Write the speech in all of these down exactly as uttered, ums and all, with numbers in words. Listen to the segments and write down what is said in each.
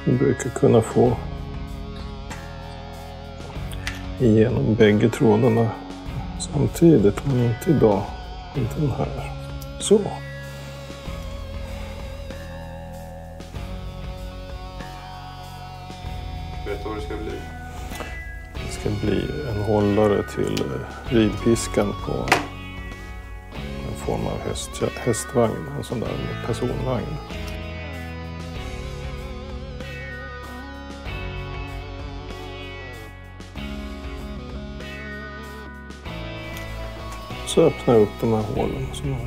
Vi brukar kunna få igenom bägge trådarna samtidigt, men inte idag. Inte den här. Så. Vet du vad det ska bli? Det ska bli en hållare till ridpiskan på en form av häst, hästvagn, en sån där personvagn. Så öppnar jag upp de här hålen som man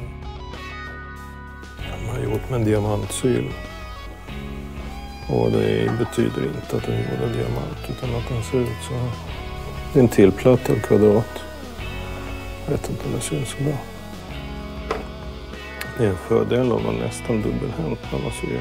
har gjort med en diamantsyl. Och det betyder inte att den är gjord av diamant, utan att den ser ut så här. Det är en tillplattad kvadrat. Jag vet inte om det syns så bra. Det är en fördel av att vara nästan dubbelhänt när man syr.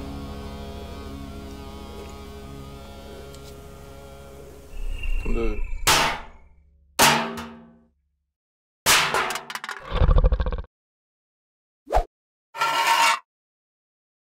Du